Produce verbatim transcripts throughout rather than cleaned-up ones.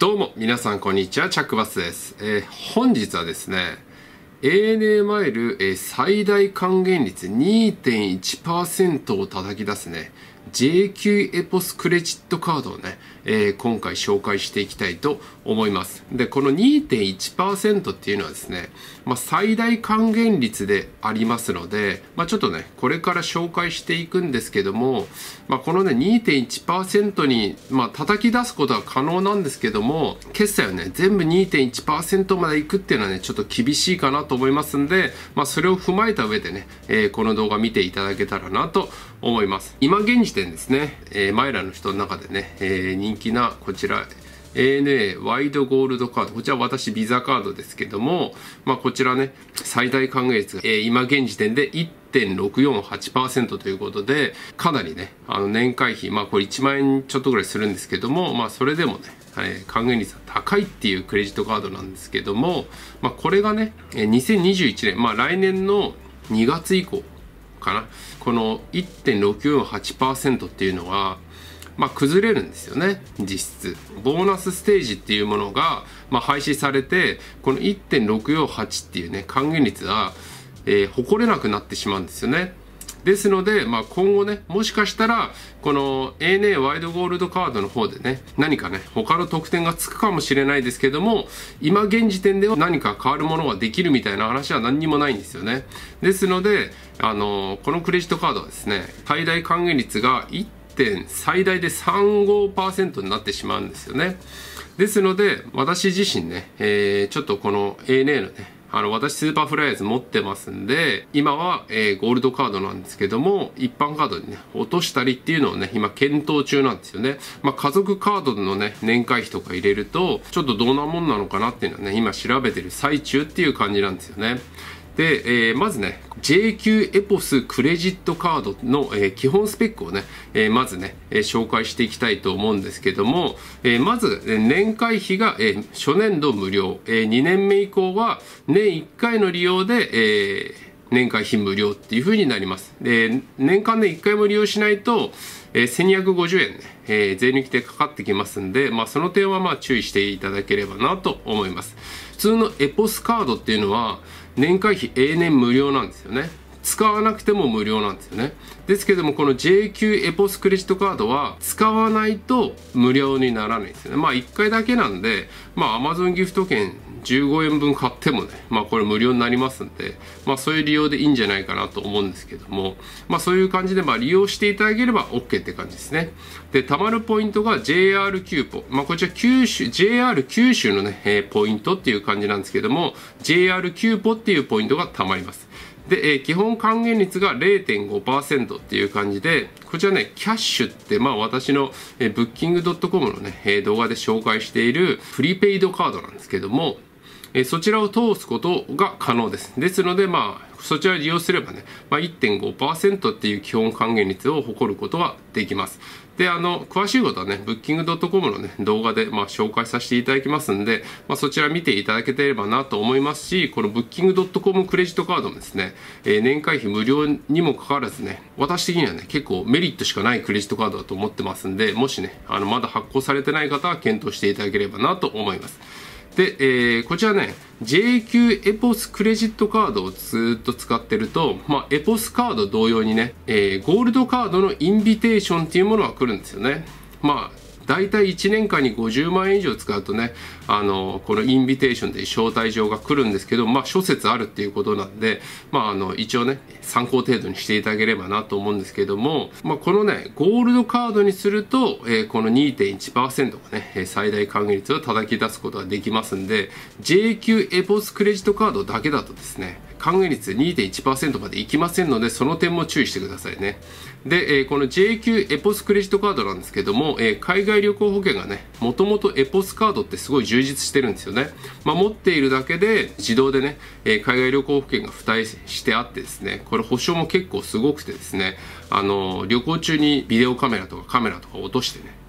どうも皆さんこんにちは、チャックバスです。えー、本日はですね エーエヌエー マイル、えー、最大還元率 にてんいちパーセント を叩き出すね ジェーキュー エポスクレジットカードをね、えー、今回紹介していきたいと思います。で、この にてんいちパーセント っていうのはですね、まあ、最大還元率でありますので、まあ、ちょっとね、これから紹介していくんですけども、まあ、このね、にてんいちパーセント に、まあ、叩き出すことは可能なんですけども、決済をね、全部 にてんいちパーセント までいくっていうのはね、ちょっと厳しいかなと思いますんで、まあ、それを踏まえた上でね、えー、この動画見ていただけたらなと思います。今現時点ですね、えー、マイラの人の中でね、えー、人気なこちら、エーエヌエー ワイドゴールドカード。こちら私ビザカードですけども、まあこちらね、最大還元率が、えー、今現時点で いってんろくよんはちパーセント ということで、かなりね、あの年会費、まあこれいちまんえんちょっとぐらいするんですけども、まあそれでもね、えー、還元率が高いっていうクレジットカードなんですけども、まあこれがね、にせんにじゅういちねん、まあ来年のにがつ以降かな、この いってんろくよんはちパーセント っていうのは、まあ崩れるんですよね、実質。ボーナスステージっていうものが、まあ、廃止されて、この いってんろくよんはち っていうね、還元率が、えー、誇れなくなってしまうんですよね。ですので、まあ、今後ね、もしかしたら、この エーエヌエー ワイドゴールドカードの方でね、何かね、他の特典がつくかもしれないですけども、今現時点では何か変わるものができるみたいな話は何にもないんですよね。ですので、あのー、このクレジットカードはですね、最大還元率がいってん最大で さんじゅうごパーセント になってしまうんですよね。ですので、私自身ね、えー、ちょっとこの エーエヌエー のね、あの、私スーパーフライヤーズ持ってますんで、今は、えー、ゴールドカードなんですけども、一般カードにね、落としたりっていうのをね、今検討中なんですよね。まあ、家族カードのね、年会費とか入れると、ちょっとどんなもんなのかなっていうのはね、今調べてる最中っていう感じなんですよね。で、えー、まずね、ジェーキュー エポスクレジットカードの、えー、基本スペックをね、えー、まずね、えー、紹介していきたいと思うんですけども、えー、まず、年会費が、えー、初年度無料、えー、にねんめ以降は年いっかいの利用で、えー、年会費無料っていう風になります。で、年間でいっかいも利用しないと、えー、せんにひゃくごじゅうえんね、えー、税抜きでかかってきますんで、まあ、その点はまあ注意していただければなと思います。普通のエポスカードっていうのは、年会費永年無料なんですよね。使わなくても無料なんですよね。ですけども、この ジェーキュー エポスクレジットカードは使わないと無料にならないんですよね。まあいっかいだけなんで、まあ Amazon ギフト券じゅうごえんぶん買ってもね、まあこれ無料になりますんで、まあそういう利用でいいんじゃないかなと思うんですけども、まあそういう感じでまあ利用していただければ OK って感じですね。で、貯まるポイントが ジェイアール キューポ。まあこちら九州、ジェイアール 九州のね、えー、ポイントっていう感じなんですけども、ジェイアール キューポっていうポイントが貯まります。で、えー、基本還元率が れいてんごパーセント っていう感じで、こちらね、キャッシュって、まあ私の、えー、ブッキングドットコム のね、えー、動画で紹介しているプリペイドカードなんですけども、えー、そちらを通すことが可能です。ですので、まあ、そちらを利用すればね、まあ、いってんごパーセント っていう基本還元率を誇ることができます。で、あの、詳しいことはね、ブッキングドットコム のね、動画で、まあ、紹介させていただきますんで、まあ、そちら見ていただけてればなと思いますし、このブッキングドットコム クレジットカードもですね、えー、年会費無料にもかかわらずね、私的にはね、結構メリットしかないクレジットカードだと思ってますんで、もしね、あの、まだ発行されてない方は検討していただければなと思います。で、えー、こちらね、ジェーキュー エポスクレジットカードをずっと使ってると、まあ、エポスカード同様にね、えー、ゴールドカードのインビテーションっていうものが来るんですよね。まあ、だいたいいちねんかんにごじゅうまんえん以上使うとね、あの、このインビテーションで招待状が来るんですけど、まあ、諸説あるっていうことなんで、まあ、あの、一応ね、参考程度にしていただければなと思うんですけども、まあ、このね、ゴールドカードにすると、えー、この にてんいちパーセント がね、最大還元率を叩き出すことができますんで、ジェーキュー エポスクレジットカードだけだとですね、還元率 にてんいちパーセント までいきませんので、その点も注意してくださいね。で、えー、この ジェーキュー エポスクレジットカードなんですけども、えー、海外旅行保険がね、もともとエポスカードってすごい充実してるんですよね。まあ、持っているだけで自動でね、えー、海外旅行保険が付帯してあってですね、これ保証も結構すごくてですね、あのー、旅行中にビデオカメラとかカメラとか落としてね、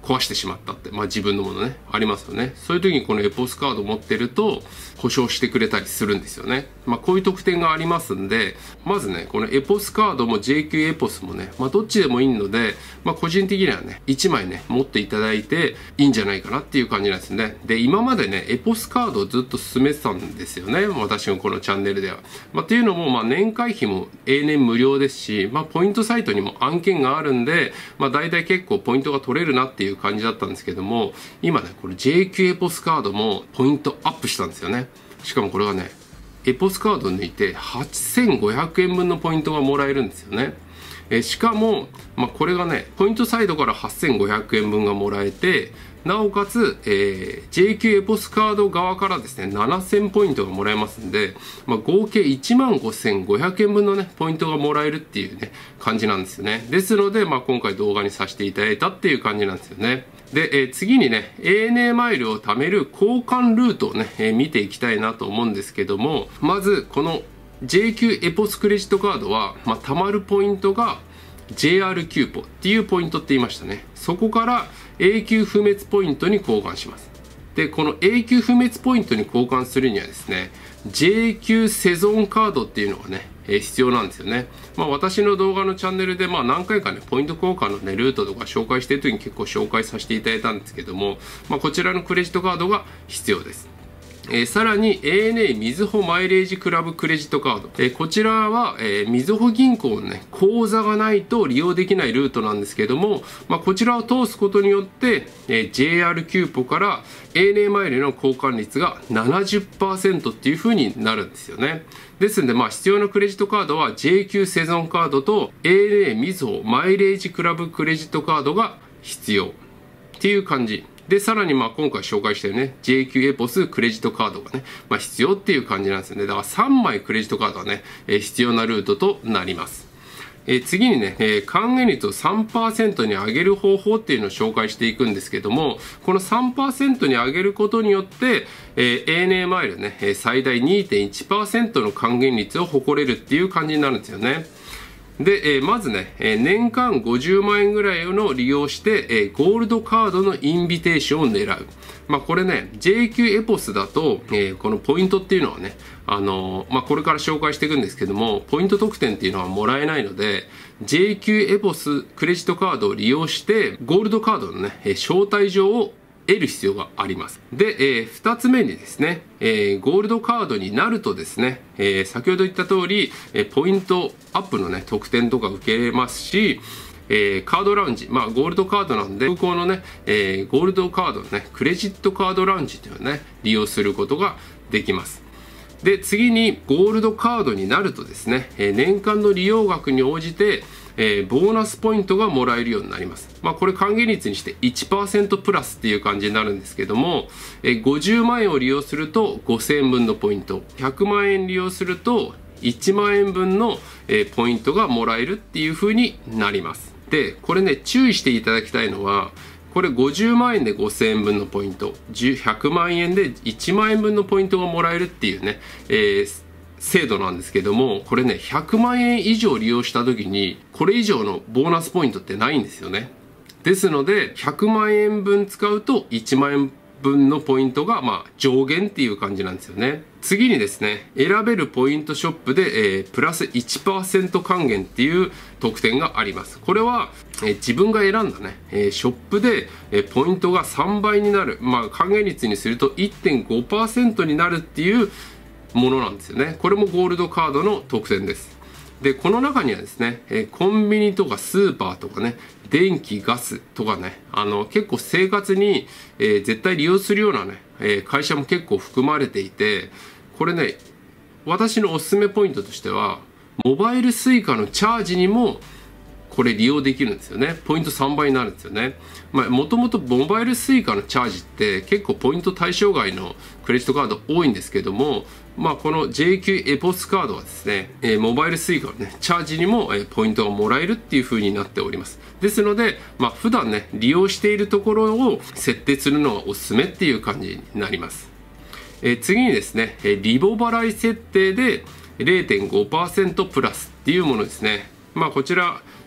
壊してしまったって、まあ自分のものね、ありますよね。そういう時にこのエポスカードを持ってると、保証してくれたりするんですよね。まあこういう特典がありますんで、まずね、このエポスカードも ジェイキュー エポスもね、まあどっちでもいいので、まあ個人的にはね、いちまいね、持っていただいていいんじゃないかなっていう感じなんですね。で、今までね、エポスカードをずっと進めてたんですよね。私のこのチャンネルでは。まあっていうのも、まあ年会費も永年無料ですし、まあポイントサイトにも案件があるんで、まあ大体結構ポイントが取れるなっていう感じだったんですけども、今ね、これ ジェイキュー エポスカードもポイントアップしたんですよね。しかもこれがね、エポスカードを抜いてはっせんごひゃくえんぶんのポイントがもらえるんですよね。えしかも、まあ、これがね、ポイントサイドからはっせんごひゃくえんぶんがもらえて、なおかつ、えー、ジェイキュー エポスカード側からですね、ななせんポイントがもらえますんで、まあ、合計いちまんごせんごひゃくえんぶんのね、ポイントがもらえるっていうね、感じなんですよね。ですので、まあ、今回動画にさせていただいたっていう感じなんですよね。で、えー、次にね、エーエヌエー マイルを貯める交換ルートをね、えー、見ていきたいなと思うんですけども、まず、この ジェイキュー エポスクレジットカードは、まあ、貯まるポイントが ジェイアール キューポっていうポイントって言いましたね。そこから永久不滅ポイントに交換します。で、この永久不滅ポイントに交換するにはですね、ジェイキュー セゾンカードっていうのがね、えー、必要なんですよね。まあ私の動画のチャンネルでまあ何回かね、ポイント交換のね、ルートとか紹介してる時に結構紹介させていただいたんですけども、まあこちらのクレジットカードが必要です。えー、さらに エーエヌエー みずほマイレージクラブクレジットカード、えー、こちらは、えー、みずほ銀行のね口座がないと利用できないルートなんですけども、まあ、こちらを通すことによって、えー、ジェイアール キューポから エーエヌエー マイルの交換率が ななじゅっパーセント っていう風になるんですよね。ですので、まあ、必要なクレジットカードは ジェイキュー セゾンカードと エーエヌエー みずほマイレージクラブクレジットカードが必要っていう感じ。で、さらにまあ今回紹介したよね、ジェイキュー エポスクレジットカードがね、まあ必要っていう感じなんですよね。だからさんまいクレジットカードがね、えー、必要なルートとなります。えー、次にね、えー、還元率を さんパーセント に上げる方法っていうのを紹介していくんですけども、この さんパーセント に上げることによって、えー、エーエヌエー マイルね、最大 にてんいちパーセント の還元率を誇れるっていう感じになるんですよね。で、えー、まずね、えー、年間ごじゅうまんえんぐらいの利用して、えー、ゴールドカードのインビテーションを狙う。まあこれね、ジェイキュー エポスだと、えー、このポイントっていうのはね、あのー、まあこれから紹介していくんですけども、ポイント特典っていうのはもらえないので、ジェイキュー エポスクレジットカードを利用して、ゴールドカードのね、招待状を得る必要があります。で、えー、ふたつめにですね、えー、ゴールドカードになるとですね、えー、先ほど言った通り、えー、ポイントアップのね、特典とか受けれますし、えー、カードラウンジ、まあゴールドカードなんで、空港のね、えー、ゴールドカードのね、クレジットカードラウンジというのをね、利用することができます。で、次にゴールドカードになるとですね、えー、年間の利用額に応じて、えー、ボーナスポイントがもらえるようになります。まあこれ還元率にして いちパーセント プラスっていう感じになるんですけども、えー、ごじゅうまんえんを利用するとごせんえんぶんのポイント、ひゃくまんえん利用するといちまんえんぶんの、えー、ポイントがもらえるっていう風になります。で、これね、注意していただきたいのは、これごじゅうまんえんでごせんえんぶんのポイント、ひゃくまんえんでいちまんえんぶんのポイントがもらえるっていうね、えー制度なんですけども、これね、ひゃくまんえん以上利用した時に、これ以上のボーナスポイントってないんですよね。ですので、ひゃくまんえんぶん使うといちまんえんぶんのポイントが、まあ、上限っていう感じなんですよね。次にですね、選べるポイントショップで、えー、プラス いちパーセント 還元っていう特典があります。これは、えー、自分が選んだね、えー、ショップで、えー、ポイントがさんばいになる、まあ、還元率にすると いってんごパーセント になるっていうものなんですよね。これもゴールドカードの特典です。で、この中にはですね、えー、コンビニとかスーパーとかね、電気、ガスとかね、あの、結構生活に、えー、絶対利用するようなね、えー、会社も結構含まれていて、これね、私のおすすめポイントとしては、モバイルスイカのチャージにも、これ利用できるんですよね。ポイントさんばいになるんですよね。まあ、もともとモバイルスイカのチャージって結構ポイント対象外のクレジットカード多いんですけども、まあ、この ジェイキュー エポスカードはですね、えー、モバイルスイカのね、チャージにも、えー、ポイントがもらえるっていう風になっております。ですので、まあ、普段ね、利用しているところを設定するのがおすすめっていう感じになります。えー、次にですね、えー、リボ払い設定で れいてんごパーセント プラスっていうものですね。まあ、こちら、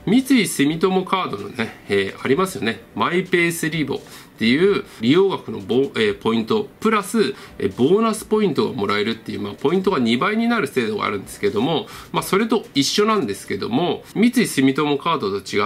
三井住友カードのね、えー、ありますよね。マイペースリボっていう利用額のボ、えー、ポイント、プラス、えー、ボーナスポイントがもらえるっていう、まあ、ポイントがにばいになる制度があるんですけども、まあ、それと一緒なんですけども、三井住友カードと違って、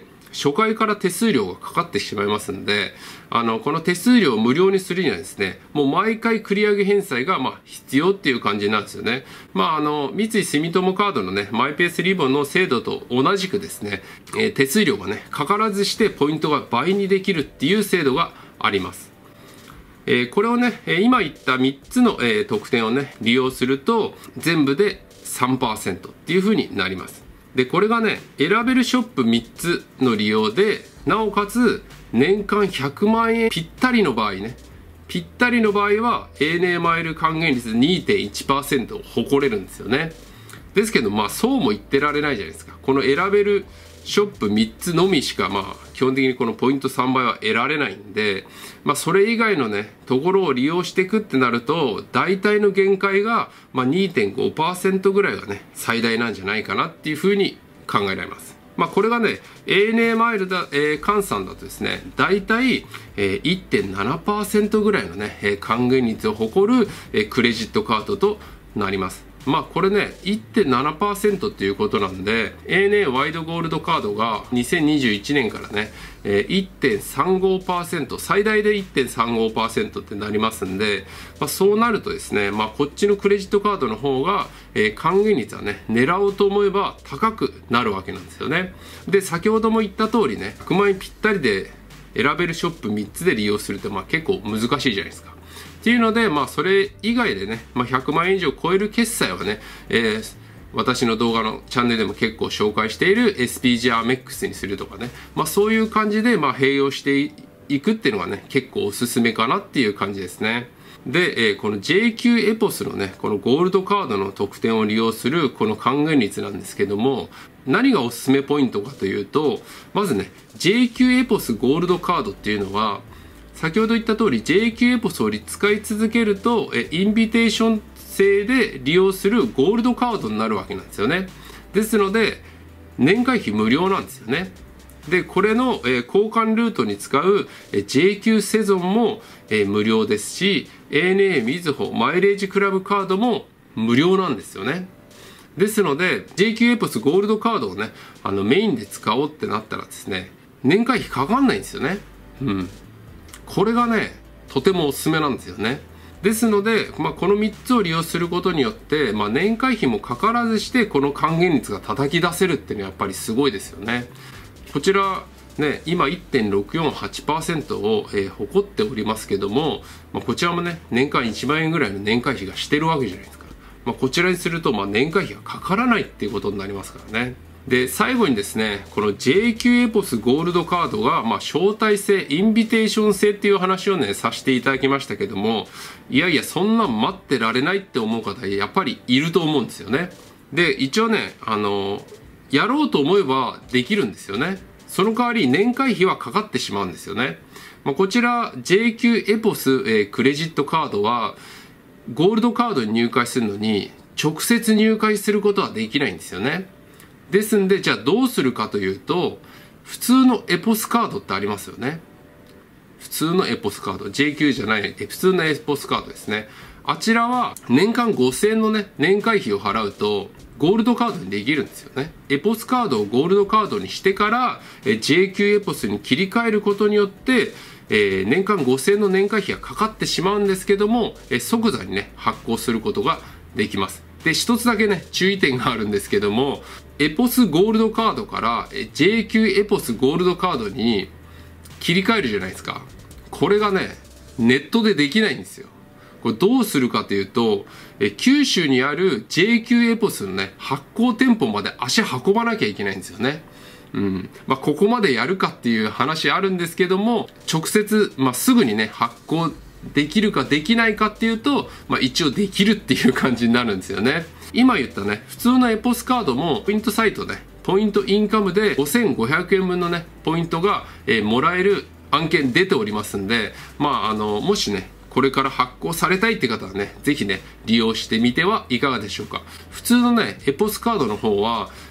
初回から手数料がかかってしまいますんで、あの、この手数料を無料にするにはですね、もう毎回繰り上げ返済が、まあ、必要っていう感じなんですよね。まあ、あの、三井住友カードのね、マイペースリボンの制度と同じくですね、えー、手数料がね、かからずしてポイントが倍にできるっていう制度があります。えー、これをね、今言ったみっつの、えー、特典をね、利用すると、全部で さんパーセント っていう風になります。で、これがね、選べるショップみっつの利用で、なおかつ年間ひゃくまんえんぴったりの場合ね、ぴったりの場合は エーエヌエー マイル還元率 にてんいちパーセント を誇れるんですよね。ですけど、まあそうも言ってられないじゃないですか。この選べるショップみっつのみしか、まあ基本的にこのポイントさんばいは得られないんで、まあそれ以外のね、ところを利用していくってなると、大体の限界が、まあ にてんごパーセント ぐらいがね、最大なんじゃないかなっていうふうに考えられます。まあこれがね、エーエヌエー マイルだ、えー、換算だとですね、大体、えー、いってんななパーセント ぐらいのね、えー、還元率を誇る、えー、クレジットカードとなります。まあこれね いってんななパーセント っていうことなんで エーエヌエー ワイドゴールドカードがにせんにじゅういちねんからね いってんさんごパーセント 最大で いってんさんごパーセント ってなりますんで、まあ、そうなるとですね、まあ、こっちのクレジットカードの方が、えー、還元率はね狙おうと思えば高くなるわけなんですよね。で先ほども言った通りねひゃくまんえんぴったりで選べるショップみっつで利用するってまあ結構難しいじゃないですか。っていうので、まあ、それ以外でね、まあ、ひゃくまんえん以上超える決済はね、えー、私の動画のチャンネルでも結構紹介している エスピージー アメックスにするとかね、まあ、そういう感じで、まあ、併用していくっていうのがね、結構おすすめかなっていう感じですね。で、えー、この ジェーキュー エポスのね、このゴールドカードの特典を利用するこの還元率なんですけども、何がおすすめポイントかというと、まずね、ジェーキュー エポスゴールドカードっていうのは、先ほど言った通り ジェーキュー エポスを使い続けるとえインビテーション制で利用するゴールドカードになるわけなんですよね。ですので年会費無料なんですよね。でこれのえ交換ルートに使うえ ジェーキュー セゾンもえ無料ですし エーエヌエー みずほマイレージクラブカードも無料なんですよね。ですので ジェーキュー エポスゴールドカードをねあのメインで使おうってなったらですね年会費かかんないんですよね。うんこれがねとてもおすすめなんですよね。ですので、まあ、このみっつを利用することによって、まあ、年会費もかからずしてこの還元率が叩き出せるっていうのはやっぱりすごいですよね。こちらね今 いってんろくよんはちパーセント を、えー、誇っておりますけども、まあ、こちらもね年間いちまんえんぐらいの年会費がしてるわけじゃないですか。まあ、こちらにするとまあ年会費がかからないっていうことになりますからね。で最後にですねこの ジェーキュー エポスゴールドカードが、まあ、招待制インビテーション制っていう話をねさせていただきましたけどもいやいやそんなん待ってられないって思う方やっぱりいると思うんですよね。で一応ねあのやろうと思えばできるんですよね。その代わり年会費はかかってしまうんですよね。まあ、こちら ジェーキュー エポス、えー、クレジットカードはゴールドカードに入会するのに直接入会することはできないんですよね。ですんでじゃあどうするかというと普通のエポスカードってありますよね。普通のエポスカード ジェーキュー じゃない普通のエポスカードですね。あちらは年間ごせんえんのね年会費を払うとゴールドカードにできるんですよね。エポスカードをゴールドカードにしてからえ ジェーキュー エポスに切り替えることによってえー、年間ごせんえんの年会費がかかってしまうんですけども、えー、即座にね発行することができます。で一つだけね注意点があるんですけどもエポスゴールドカードから ジェーキュー エポスゴールドカードに切り替えるじゃないですか。これがねネットでできないんですよ。これどうするかというとえ九州にある ジェーキュー エポスのね発行店舗まで足運ばなきゃいけないんですよね。うんまあ、ここまでやるかっていう話あるんですけども直接、まあ、すぐにね発行できるかできないかっていうと、まあ、一応できるっていう感じになるんですよね。今言ったね普通のエポスカードもポイントサイトでポイントインカムでごせんごひゃくえんぶんのねポイントが、えー、もらえる案件出ておりますんで、まああのもしねこれから発行されたいって方はね是非ね利用してみてはいかがでしょうか。普通のねエポスカードの方は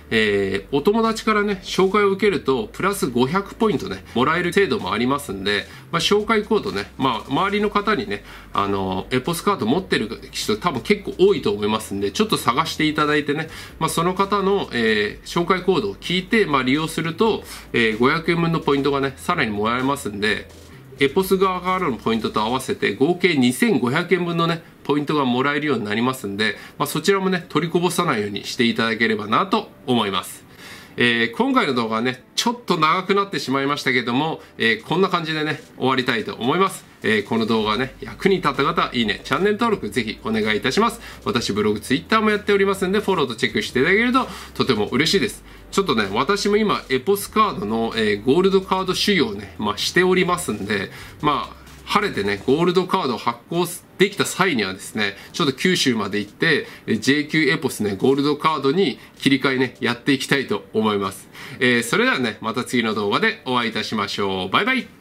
えー、お友達からね、紹介を受けると、プラスごひゃくポイントね、もらえる制度もありますんで、まあ、紹介コードね、まあ、周りの方にね、あの、エポスカード持ってる人多分結構多いと思いますんで、ちょっと探していただいてね、まあ、その方の、えー、紹介コードを聞いて、まあ、利用すると、えー、ごひゃくえんぶんのポイントがね、さらにもらえますんで、エポス側からのポイントと合わせて合計にせんごひゃくえんぶんのね、ポイントがもらえるようになりますんで、まあ、そちらもね、取りこぼさないようにしていただければなと思います。えー、今回の動画はね、ちょっと長くなってしまいましたけども、えー、こんな感じでね、終わりたいと思います。えー、この動画がね、役に立った方、いいね、チャンネル登録ぜひお願いいたします。私、ブログ、ツイッターもやっておりますんで、フォローとチェックしていただけるととても嬉しいです。ちょっとね、私も今、エポスカードの、えー、ゴールドカード修行をね、まあ、しておりますんで、まあ、晴れてね、ゴールドカードを発行できた際にはですね、ちょっと九州まで行って、ジェイキュー エポスね、ゴールドカードに切り替えね、やっていきたいと思います。えー、それではね、また次の動画でお会いいたしましょう。バイバイ。